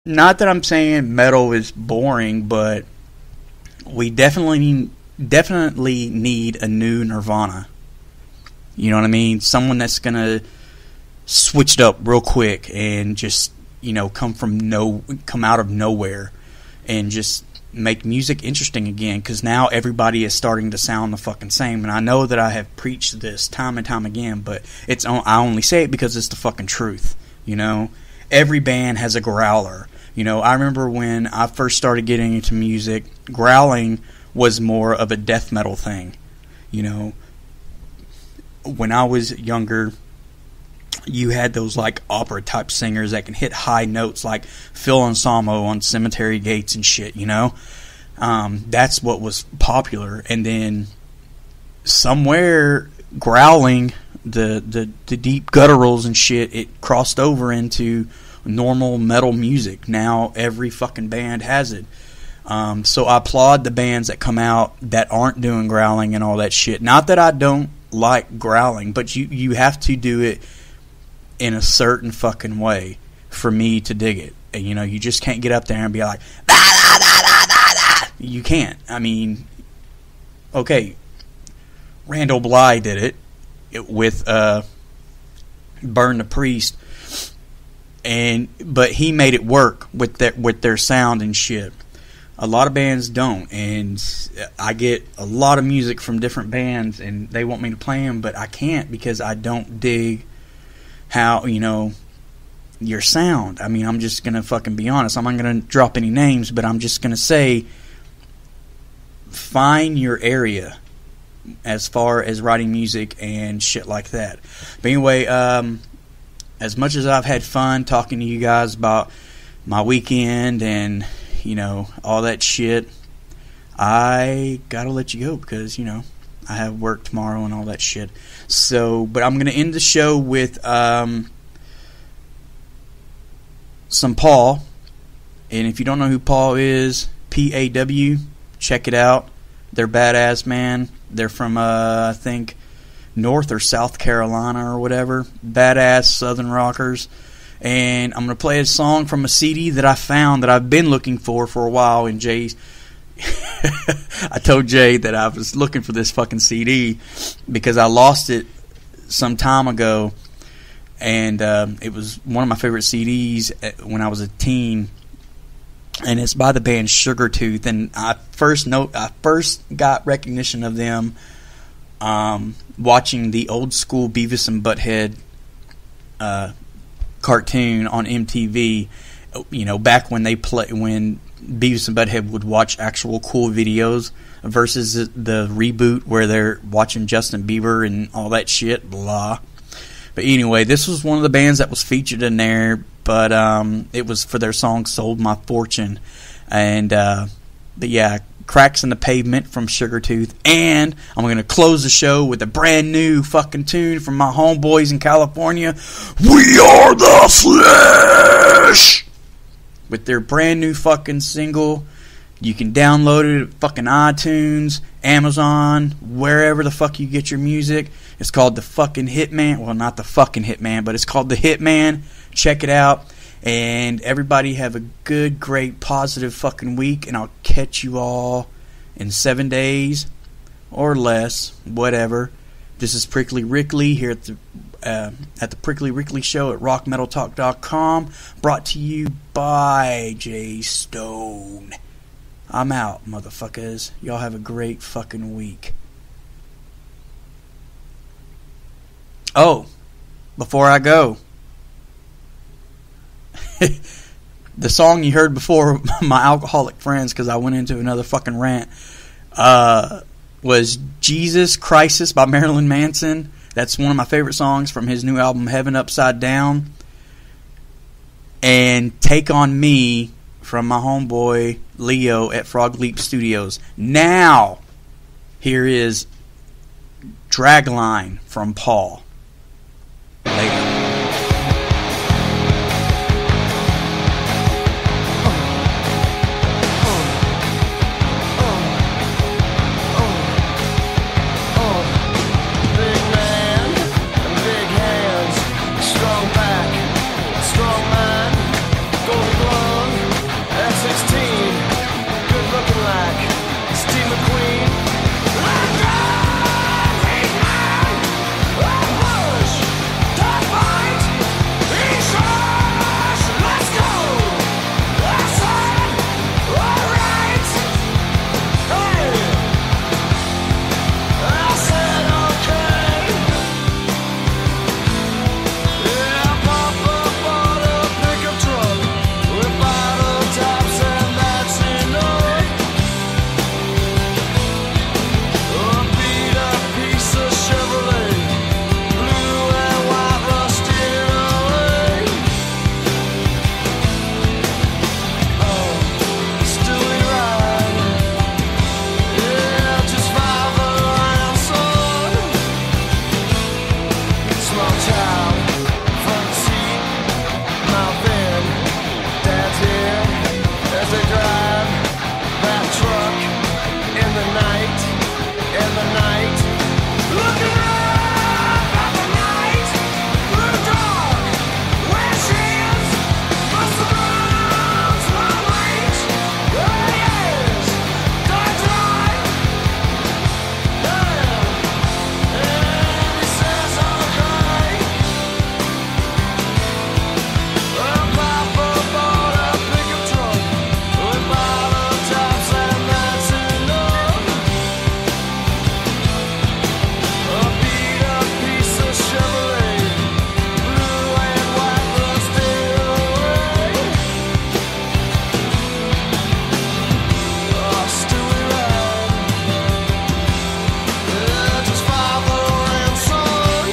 Not that I'm saying metal is boring, but we definitely need a new Nirvana. You know what I mean? Someone that's gonna switch it up real quick and just, you know, come out of nowhere and just make music interesting again, because now everybody is starting to sound the fucking same. And I know that I have preached this time and time again, but I only say it because it's the fucking truth. You know, every band has a growler. You know, I remember when I first started getting into music, growling was more of a death metal thing. You know, when I was younger, you had those like opera type singers that can hit high notes like Phil Anselmo on Cemetery Gates and shit, you know. That's what was popular. And then somewhere growling, the deep gutturals and shit, it crossed over into normal metal music. Now every fucking band has it. So I applaud the bands that come out that aren't doing growling and all that shit. Not that I don't like growling, but you have to do it in a certain fucking way for me to dig it. And, you know, you just can't get up there and be like, "Da, da, da, da, da, da." You can't. I mean, okay, Randall Bly did it with Burn the Priest, but he made it work with their sound and shit. A lot of bands don't, and I get a lot of music from different bands, and they want me to play them, but I can't because I don't dig how, you know, your sound. I mean, I'm just going to fucking be honest. I'm not going to drop any names, but I'm just going to say, find your area as far as writing music and shit like that. But anyway, as much as I've had fun talking to you guys about my weekend and, you know, all that shit, I got to let you go because, you know, I have work tomorrow and all that shit. So, but I'm going to end the show with some Paw. And if you don't know who Paw is, PAW, check it out. They're badass, man. They're from, I think, North or South Carolina or whatever. Badass Southern rockers. And I'm going to play a song from a CD that I found that I've been looking for a while. And Jay's I told Jay that I was looking for this fucking CD because I lost it some time ago, and it was one of my favorite CDs when I was a teen, and it's by the band Sugartooth. And I first got recognition of them watching the old school Beavis and Butthead cartoon on MTV. You know, back when when Beavis and Butthead would watch actual cool videos versus the reboot where they're watching Justin Bieber and all that shit, blah. But anyway, this was one of the bands that was featured in there, but it was for their song Sold My Fortune. And but yeah, Cracks in the Pavement from Sugartooth. And I'm going to close the show with a brand new fucking tune from my homeboys in California, We Are the Flesh, with their brand new fucking single. You can download it at fucking iTunes, Amazon, wherever the fuck you get your music. It's called The Fucking Hitman. Well, not The Fucking Hitman, but it's called The Hitman. Check it out. And everybody have a good, great, positive fucking week. And I'll catch you all in 7 days or less, whatever. This is Prickly Rickley here at the Prickly Rickley Show at rockmetaltalk.com, brought to you by Jay Stone. I'm out, motherfuckers. Y'all have a great fucking week. Oh, before I go, the song you heard before, My Alcoholic Friends, because I went into another fucking rant, was Jesus Crisis by Marilyn Manson. That's one of my favorite songs from his new album, Heaven Upside Down. And Take On Me from my homeboy Leo at Frog Leap Studios. Now, here is Dragline from Paul. Later. Strong back, strong man, golden blonde. 16, good looking like Steve McQueen. Let go, he's mine. Let push, don't fight. He's yours. Let's go. That's it. All right. Hey, I said okay. Yeah, Papa bought a pickup truck with bottle tops, and that's enough. A beat up piece of Chevrolet, blue and white rusted away. Oh, still we ride. Yeah, just 5 around, son. Small child, front seat, my van, dad's here as they drive that truck in the night, looking up at the night, blue dog, where she is, must have runs my reach, there he is, don't drive, yeah, and he says okay. Papa bought a pickup truck with bottle tops, and that's enough. A beat up piece of Chevrolet, blue and white rusted away. Oh, still we ride. Yeah, just 5 around, son.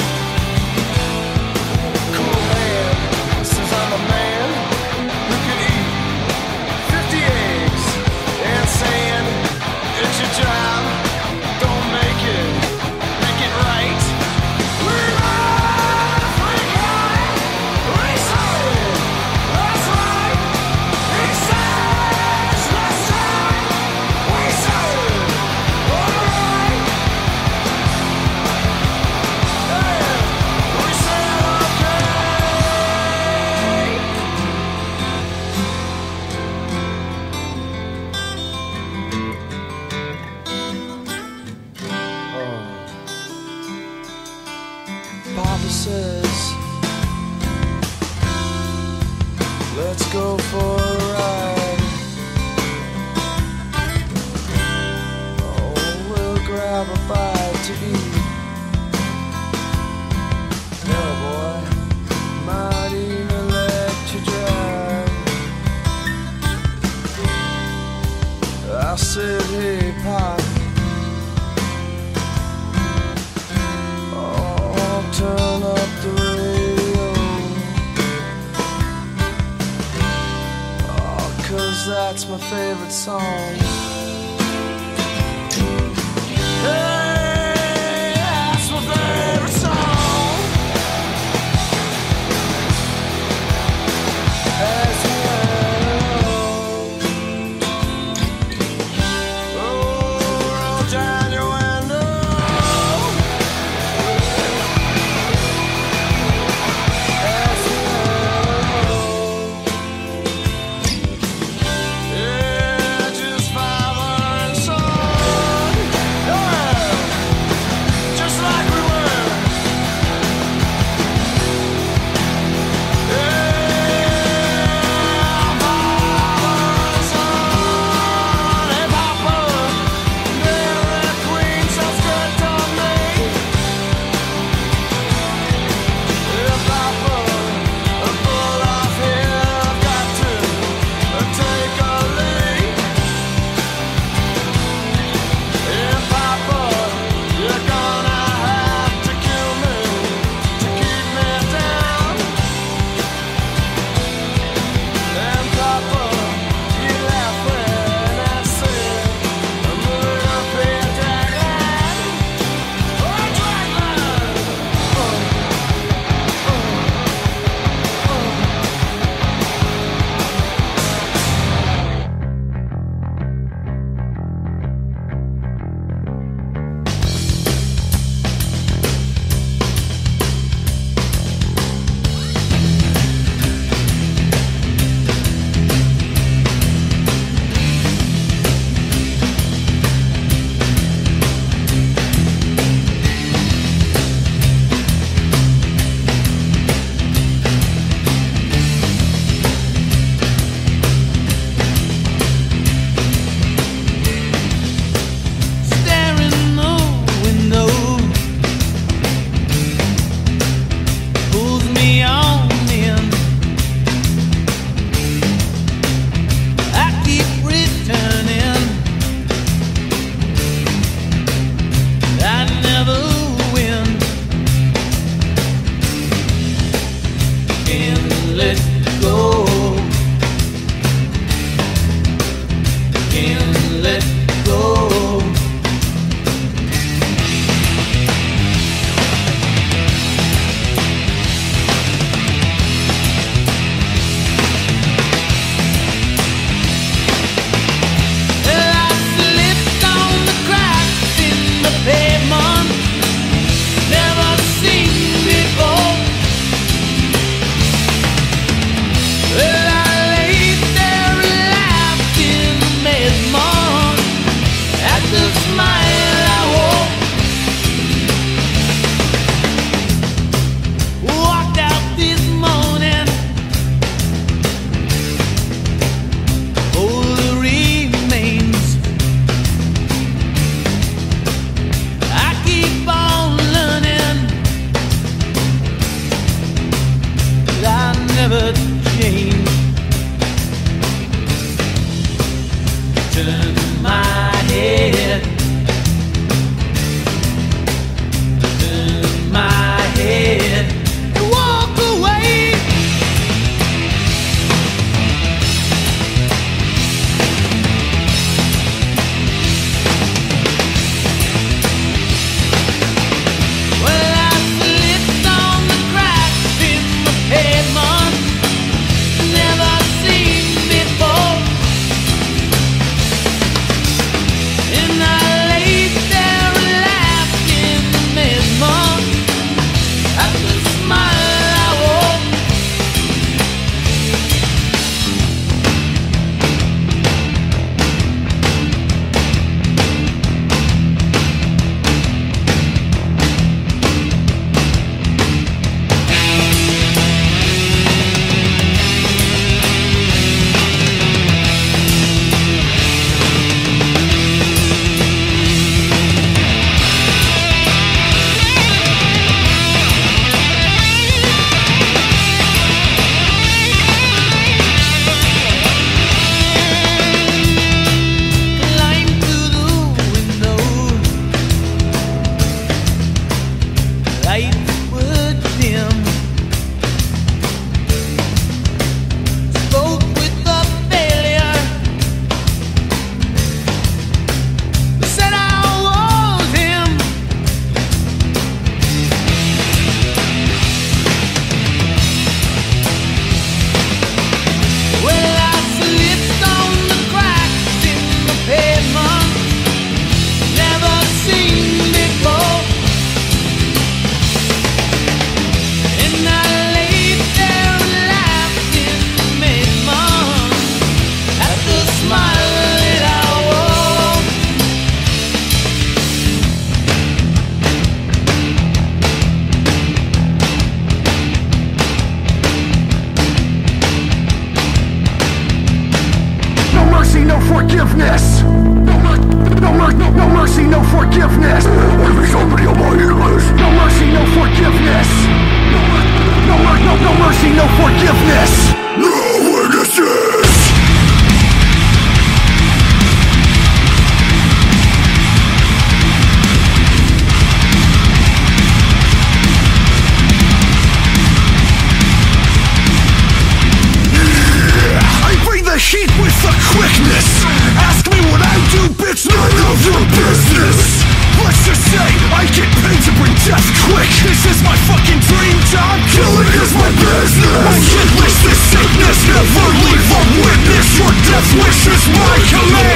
Cool man says I'm a man who can eat 50 eggs and sand. It's your job, don't make it right. We ride for the guy. We say that's right. He says that's right. We say alright. Yeah, we say okay. Papa says, let's go for a ride. Oh, we'll grab a bite to eat. Yeah, boy, might even let you drive. I said, hey, Pop. Oh, turn up the radio. Oh, 'cause that's my favorite song. Hey, that's my favorite song. As well. Oh, roll down your window. As well. Yeah, just 5 Turn my head. Turn my head. And walk away. Well, I slipped on the cracks in the pavement. Never seen before. And I laid there and laughed in amazement at the smile I wore. Climbed to the window. Lights were dim. Spoke with the failure. Said I was him. Well, I slipped on the cracks in the pavement. Never seen before. And I laid there and laughed in amazement at the smile that I wore. No mercy, no forgiveness. No mercy, no forgiveness. Every somebody on my English. No mercy, no forgiveness. No mercy, no forgiveness. No witnesses. I bring the heat with the quickness. Ask me what I do, bitch, none of your business. Let's just say I get paid to bring death quick. This is my fucking dream job. Killing is my business. My hit list is sickness. Never leave a witness. Your death wish is my command.